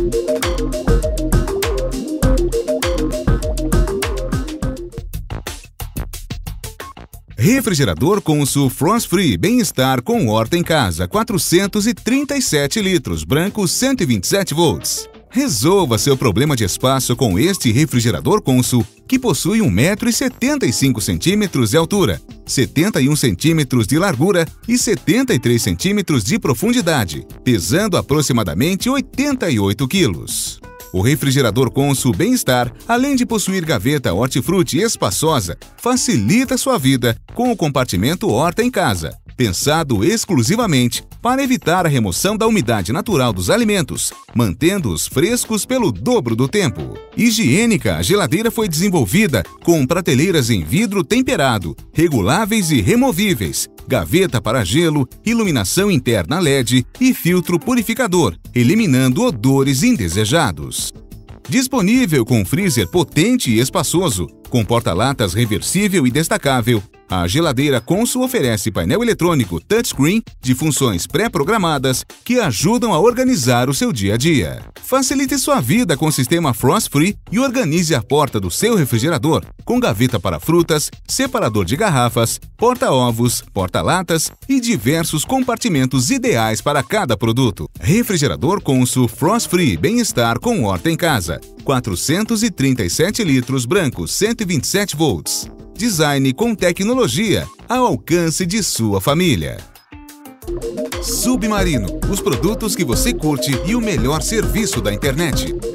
Refrigerador Consul Frost Free Bem-Estar com horta em casa, 437 litros, branco 127 volts. Resolva seu problema de espaço com este refrigerador Consul, que possui 1,75 m de altura, 71 cm de largura e 73 cm de profundidade, pesando aproximadamente 88 kg. O refrigerador Consul Bem-Estar, além de possuir gaveta hortifruti espaçosa, facilita sua vida com o compartimento horta em casa, pensado exclusivamente para evitar a remoção da umidade natural dos alimentos, mantendo-os frescos pelo dobro do tempo. Higiênica, a geladeira foi desenvolvida com prateleiras em vidro temperado, reguláveis e removíveis, gaveta para gelo, iluminação interna LED e filtro purificador, eliminando odores indesejados. Disponível com freezer potente e espaçoso, com porta-latas reversível e destacável, a geladeira Consul oferece painel eletrônico touchscreen de funções pré-programadas que ajudam a organizar o seu dia a dia. Facilite sua vida com o sistema Frost Free e organize a porta do seu refrigerador com gaveta para frutas, separador de garrafas, porta-ovos, porta-latas e diversos compartimentos ideais para cada produto. Refrigerador Consul Frost Free Bem-Estar com horta em casa, 437 litros, branco 127 volts. Design com tecnologia ao alcance de sua família. Submarino, os produtos que você curte e o melhor serviço da internet.